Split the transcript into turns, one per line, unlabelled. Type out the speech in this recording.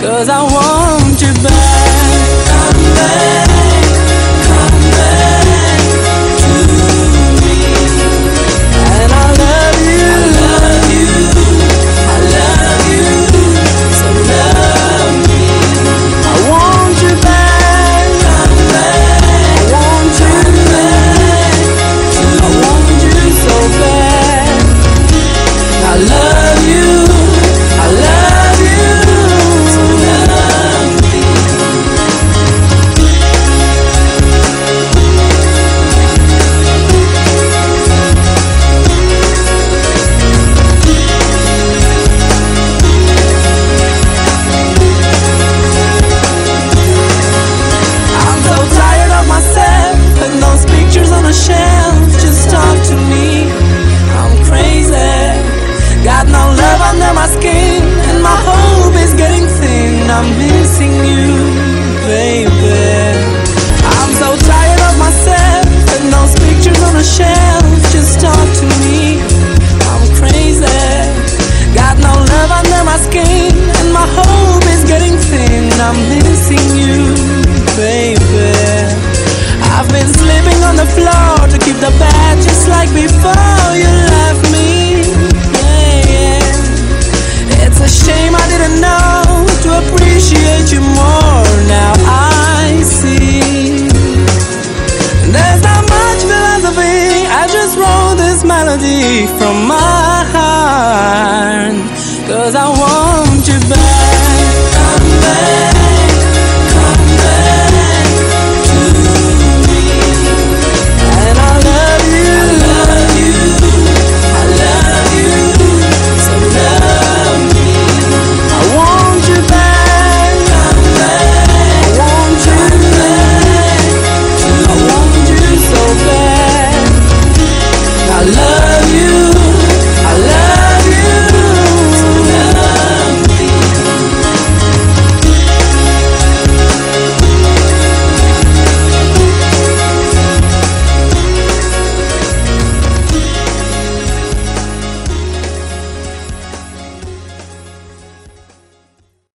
'cause I want you back. Come back, come back to me. And I love you, I love you, I love you, so love me. I want you back, come back, I want you back, I want you so bad. I love you, I love you, so love me. I'm so tired of myself and those pictures on a shelf. Just talk to me, I'm crazy. Got no love under my skin, and my hope is getting thin. I'm missing you, baby. I'm so tired of myself and those pictures on a shelf. Just talk to me, I'm crazy. Got no love under my skin, and my hope is getting thin. I'm missing you, baby. I've been sleeping on the floor to keep the bed just like before you left me. It's a shame I didn't know to appreciate you more. Now I see there's not much philosophy. I just wrote this melody from my heart, 'cause I want you back. Come back.